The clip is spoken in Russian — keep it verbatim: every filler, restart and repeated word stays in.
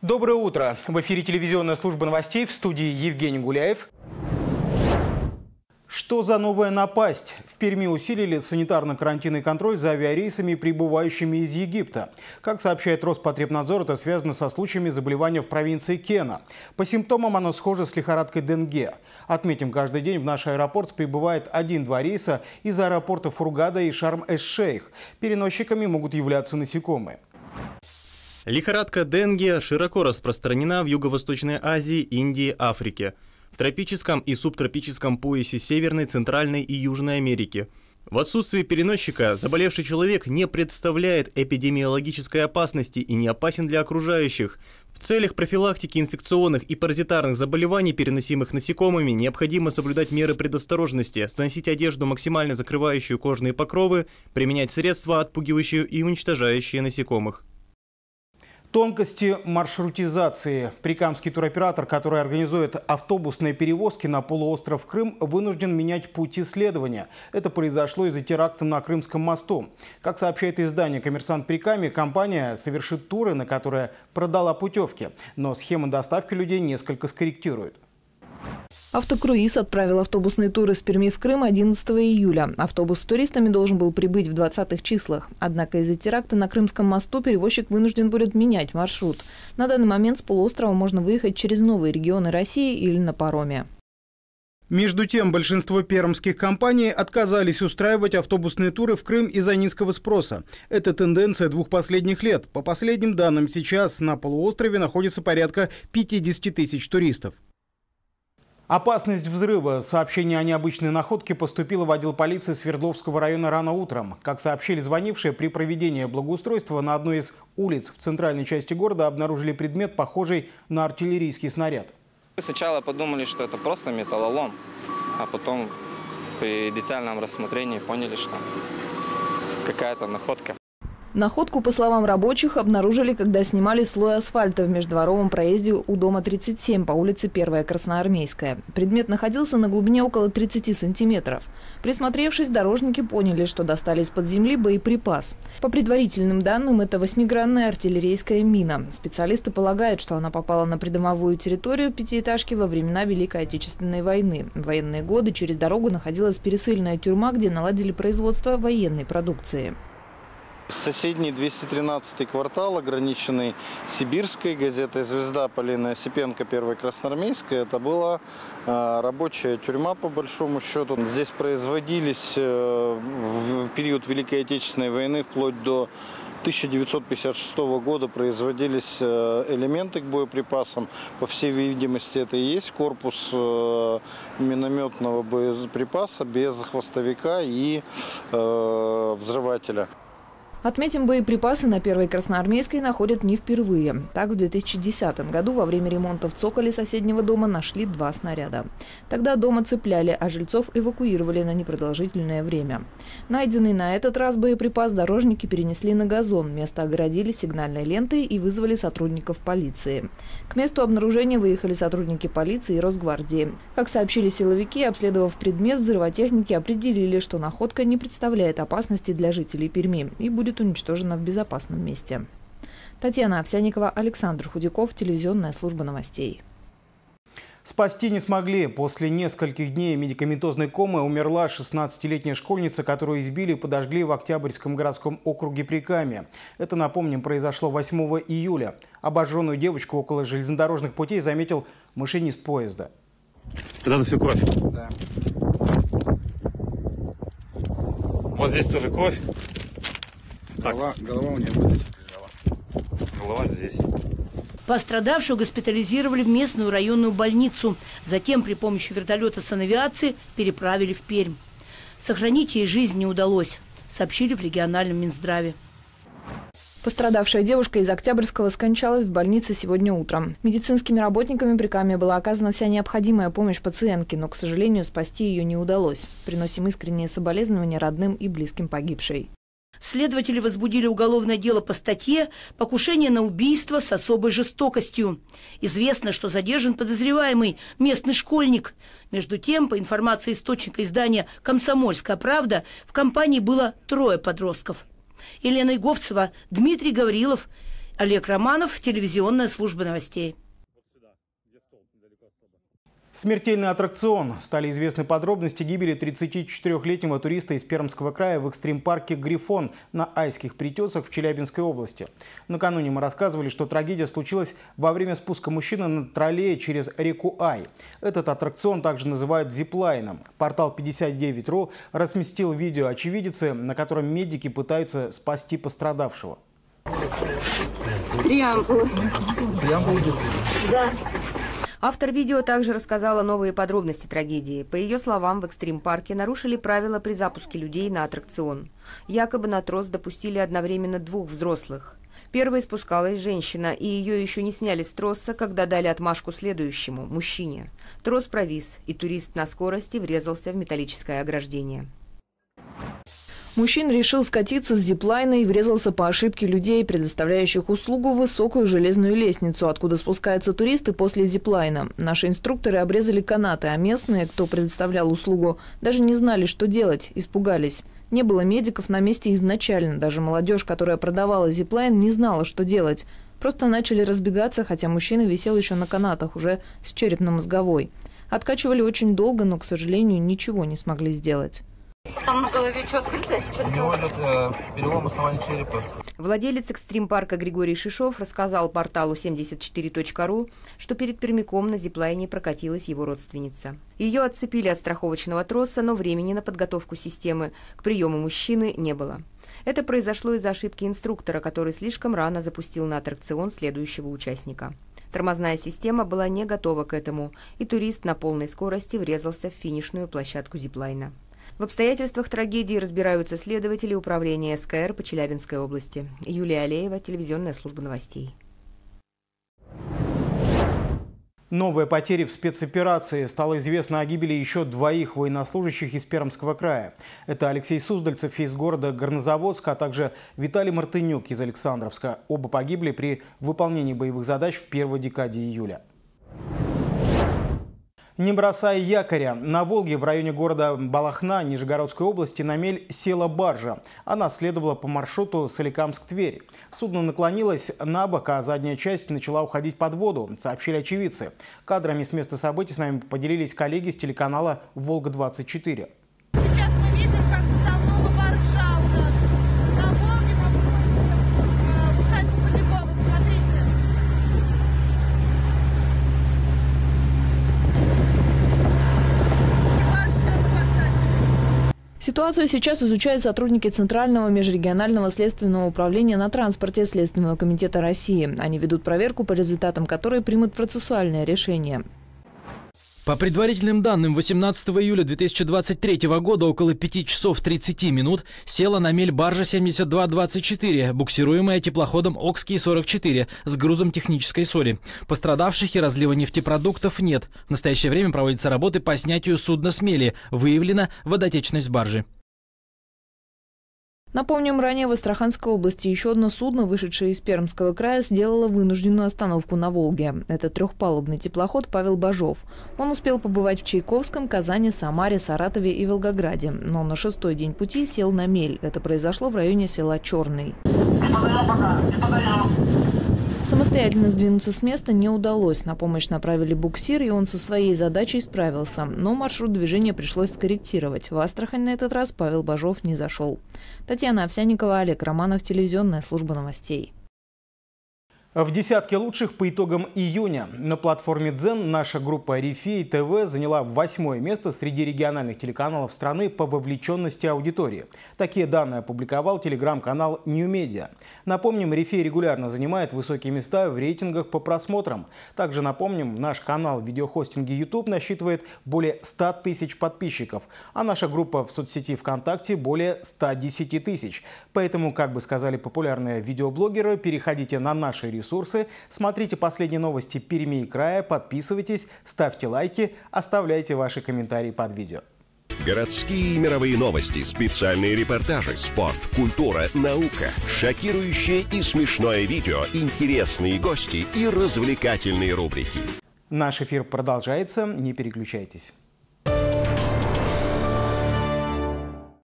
Доброе утро. В эфире телевизионная служба новостей, в студии Евгений Гуляев. Что за новая напасть? В Перми усилили санитарно-карантинный контроль за авиарейсами, прибывающими из Египта. Как сообщает Роспотребнадзор, это связано со случаями заболевания в провинции Кена. По симптомам оно схоже с лихорадкой Денге. Отметим, каждый день в наш аэропорт прибывает один-два рейса из аэропортов Хургада и Шарм-эш-Шейх. Переносчиками могут являться насекомые. Лихорадка Денге широко распространена в Юго-Восточной Азии, Индии, Африке, в тропическом и субтропическом поясе Северной, Центральной и Южной Америки. В отсутствие переносчика заболевший человек не представляет эпидемиологической опасности и не опасен для окружающих. В целях профилактики инфекционных и паразитарных заболеваний, переносимых насекомыми, необходимо соблюдать меры предосторожности, сносить одежду, максимально закрывающую кожные покровы, применять средства, отпугивающие и уничтожающие насекомых. Тонкости маршрутизации. Прикамский туроператор, который организует автобусные перевозки на полуостров Крым, вынужден менять пути следования. Это произошло из-за теракта на Крымском мосту. Как сообщает издание «Коммерсант Прикамья», компания совершит туры, на которые продала путевки. Но схема доставки людей несколько скорректирует. Автокруиз отправил автобусные туры с Перми в Крым одиннадцатого июля. Автобус с туристами должен был прибыть в двадцатых числах. Однако из-за теракта на Крымском мосту перевозчик вынужден будет менять маршрут. На данный момент с полуострова можно выехать через новые регионы России или на пароме. Между тем, большинство пермских компаний отказались устраивать автобусные туры в Крым из-за низкого спроса. Это тенденция двух последних лет. По последним данным, сейчас на полуострове находится порядка пятидесяти тысяч туристов. Опасность взрыва. Сообщение о необычной находке поступило в отдел полиции Свердловского района рано утром. Как сообщили звонившие, при проведении благоустройства на одной из улиц в центральной части города обнаружили предмет, похожий на артиллерийский снаряд. Сначала подумали, что это просто металлолом, а потом при детальном рассмотрении поняли, что какая-то находка. Находку, по словам рабочих, обнаружили, когда снимали слой асфальта в междворовом проезде у дома тридцать семь по улице Первая Красноармейская. Предмет находился на глубине около тридцати сантиметров. Присмотревшись, дорожники поняли, что достали из-под земли боеприпас. По предварительным данным, это восьмигранная артиллерийская мина. Специалисты полагают, что она попала на придомовую территорию пятиэтажки во времена Великой Отечественной войны. В военные годы через дорогу находилась пересыльная тюрьма, где наладили производство военной продукции. Соседний двести тринадцатый квартал, ограниченный Сибирской газетой «Звезда» Полины Осипенко, Первая Красноармейская. Это была э, рабочая тюрьма, по большому счету. Здесь производились э, в период Великой Отечественной войны вплоть до тысяча девятьсот пятьдесят шестого года производились э, элементы к боеприпасам. По всей видимости, это и есть корпус э, минометного боеприпаса без хвостовика и э, взрывателя. Отметим, боеприпасы на Первой Красноармейской находят не впервые. Так, в две тысячи десятом году во время ремонта в цоколе соседнего дома нашли два снаряда. Тогда дом оцепляли, а жильцов эвакуировали на непродолжительное время. Найденный на этот раз боеприпас дорожники перенесли на газон. Место огородили сигнальной лентой и вызвали сотрудников полиции. К месту обнаружения выехали сотрудники полиции и Росгвардии. Как сообщили силовики, обследовав предмет, взрывотехники определили, что находка не представляет опасности для жителей Перми и будет уничтожена в безопасном месте. Татьяна Овсянникова, Александр Худяков, телевизионная служба новостей. Спасти не смогли. После нескольких дней медикаментозной комы умерла шестнадцатилетняя школьница, которую избили и подожгли в Октябрьском городском округе Прикамья. Это, напомним, произошло восьмого июля. Обожженную девочку около железнодорожных путей заметил машинист поезда. Это все кровь? Да. Вот здесь тоже кровь. Голова, голова у нее будет лежала. Голова здесь. Пострадавшую госпитализировали в местную районную больницу. Затем при помощи вертолета санавиации переправили в Пермь. Сохранить ей жизнь не удалось, сообщили в региональном Минздраве. Пострадавшая девушка из Октябрьского скончалась в больнице сегодня утром. Медицинскими работниками Прикамья была оказана вся необходимая помощь пациентке, но, к сожалению, спасти ее не удалось. Приносим искренние соболезнования родным и близким погибшей. Следователи возбудили уголовное дело по статье «Покушение на убийство с особой жестокостью». Известно, что задержан подозреваемый местный школьник. Между тем, по информации источника издания «Комсомольская правда», в компании было трое подростков. Елена Иговцева, Дмитрий Гаврилов, Олег Романов, телевизионная служба новостей. Смертельный аттракцион. Стали известны подробности гибели тридцатичетырёхлетнего туриста из Пермского края в экстрим-парке «Грифон» на Айских Притесах в Челябинской области. Накануне мы рассказывали, что трагедия случилась во время спуска мужчины на троллее через реку Ай. Этот аттракцион также называют зиплайном. Портал пятьдесят девять точка ру разместил видео очевидицы, на котором медики пытаются спасти пострадавшего. Преамбула. Преамбула? Да. Автор видео также рассказала новые подробности трагедии. По ее словам, в экстрим-парке нарушили правила при запуске людей на аттракцион. Якобы на трос допустили одновременно двух взрослых. Первой спускалась женщина, и ее еще не сняли с троса, когда дали отмашку следующему, мужчине. Трос провис, и турист на скорости врезался в металлическое ограждение. Мужчина решил скатиться с зиплайна и врезался по ошибке людей, предоставляющих услугу, в высокую железную лестницу, откуда спускаются туристы после зиплайна. Наши инструкторы обрезали канаты, а местные, кто предоставлял услугу, даже не знали, что делать, испугались. Не было медиков на месте изначально. Даже молодежь, которая продавала зиплайн, не знала, что делать. Просто начали разбегаться, хотя мужчина висел еще на канатах, уже с черепно-мозговой. Откачивали очень долго, но, к сожалению, ничего не смогли сделать. Там на голове что открыто, что у него идет э, перелом основания черепа. Владелец экстрим-парка Григорий Шишов рассказал порталу семьдесят четыре точка ру, что перед прямиком на зиплайне прокатилась его родственница. Ее отцепили от страховочного троса, но времени на подготовку системы к приему мужчины не было. Это произошло из-за ошибки инструктора, который слишком рано запустил на аттракцион следующего участника. Тормозная система была не готова к этому, и турист на полной скорости врезался в финишную площадку зиплайна. В обстоятельствах трагедии разбираются следователи управления эс ка эр по Челябинской области. Юлия Алеева, телевизионная служба новостей. Новые потери в спецоперации. Стало известно о гибели еще двоих военнослужащих из Пермского края. Это Алексей Суздальцев из города Горнозаводска, а также Виталий Мартынюк из Александровска. Оба погибли при выполнении боевых задач в первой декаде июля. Не бросая якоря. На Волге в районе города Балахна Нижегородской области на мель села баржа. Она следовала по маршруту Соликамск-Тверь. Судно наклонилось на бок, а задняя часть начала уходить под воду, сообщили очевидцы. Кадрами с места событий с нами поделились коллеги с телеканала «Волга двадцать четыре». Сейчас мы видим, как затонула баржа у нас на Волге, в усадьбе Полякова. Смотрите. Ситуацию сейчас изучают сотрудники Центрального межрегионального следственного управления на транспорте Следственного комитета России. Они ведут проверку, по результатам которой примут процессуальное решение. По предварительным данным, восемнадцатого июля две тысячи двадцать третьего года около пяти часов тридцати минут села на мель баржа семьдесят два двадцать четыре, буксируемая теплоходом Окский сорок четыре с грузом технической соли. Пострадавших и разлива нефтепродуктов нет. В настоящее время проводятся работы по снятию судна с мели. Выявлена водотечность баржи. Напомним, ранее в Астраханской области еще одно судно, вышедшее из Пермского края, сделало вынужденную остановку на Волге. Это трехпалубный теплоход «Павел Бажов». Он успел побывать в Чайковском, Казани, Самаре, Саратове и Волгограде. Но на шестой день пути сел на мель. Это произошло в районе села Черный. Самостоятельно сдвинуться с места не удалось. На помощь направили буксир, и он со своей задачей справился. Но маршрут движения пришлось скорректировать. В Астрахань на этот раз Павел Бажов не зашел. Татьяна Овсянникова, Олег Романов, телевизионная служба новостей. В десятке лучших по итогам июня на платформе Дзен наша группа Рифей ТВ заняла восьмое место среди региональных телеканалов страны по вовлеченности аудитории. Такие данные опубликовал телеграм-канал New Media. Напомним, Рифей регулярно занимает высокие места в рейтингах по просмотрам. Также напомним, наш канал в видеохостинге YouTube насчитывает более ста тысяч подписчиков, а наша группа в соцсети ВКонтакте более ста десяти тысяч. Поэтому, как бы сказали популярные видеоблогеры, переходите на наши ресурсы. Ресурсы, смотрите последние новости Перми и края, подписывайтесь, ставьте лайки, оставляйте ваши комментарии под видео. Городские и мировые новости, специальные репортажи, спорт, культура, наука, шокирующее и смешное видео, интересные гости и развлекательные рубрики. Наш эфир продолжается, не переключайтесь.